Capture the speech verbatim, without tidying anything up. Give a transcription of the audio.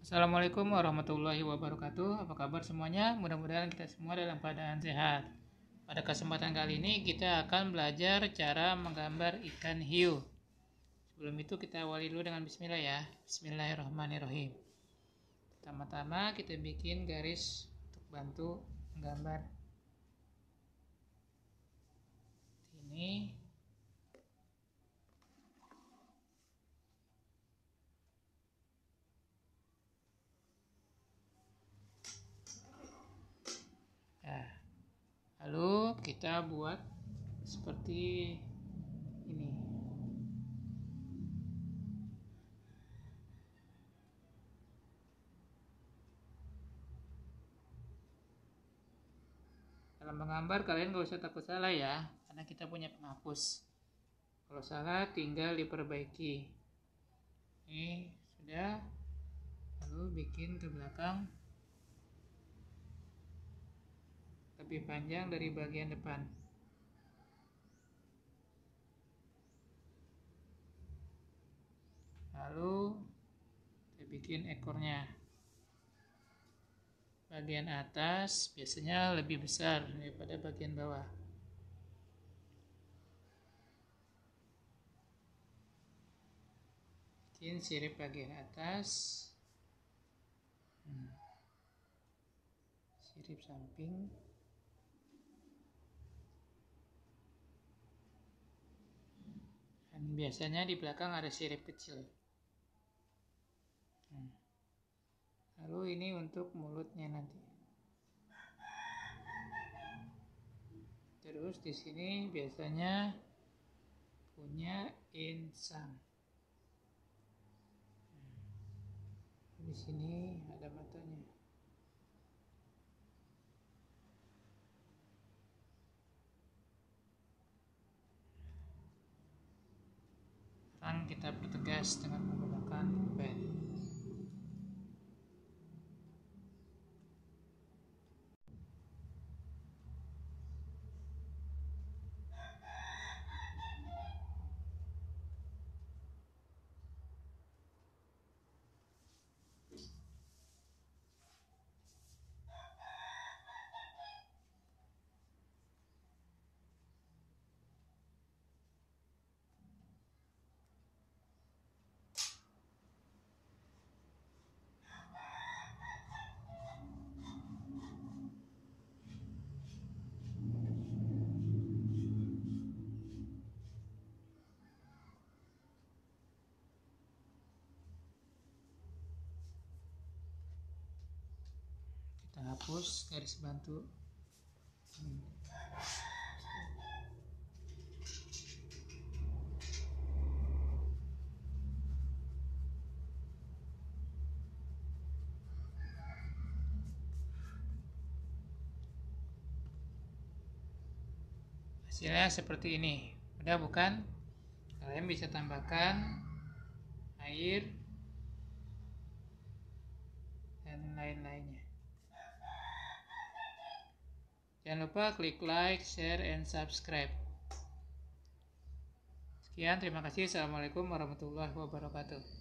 Assalamualaikum warahmatullahi wabarakatuh. Apa kabar semuanya? Mudah-mudahan kita semua dalam keadaan sehat. Pada kesempatan kali ini kita akan belajar cara menggambar ikan hiu. Sebelum itu kita awali dulu dengan bismillah ya. Bismillahirrahmanirrahim. Pertama-tama kita bikin garis untuk bantu menggambar ini. Nah, lalu kita buat seperti ini. Dalam menggambar kalian gak usah takut salah ya, karena kita punya penghapus. Kalau salah tinggal diperbaiki. Ini sudah. Lalu bikin ke belakang lebih panjang dari bagian depan. Lalu kita bikin ekornya. Bagian atas biasanya lebih besar daripada bagian bawah. Bikin sirip bagian atas. Hmm. Sirip samping. Dan biasanya di belakang ada sirip kecil. Hmm. Lalu ini untuk mulutnya nanti. Terus di sini biasanya punya insang. Di sini ada matanya. Sekarang kita pertegas dengan menggunakan pen. Kita hapus garis bantu. Hmm. Hasilnya seperti ini. Mudah bukan? Kalian bisa tambahkan air dan lain-lainnya. Jangan lupa klik like, share, and subscribe. Sekian, terima kasih. Assalamualaikum warahmatullahi wabarakatuh.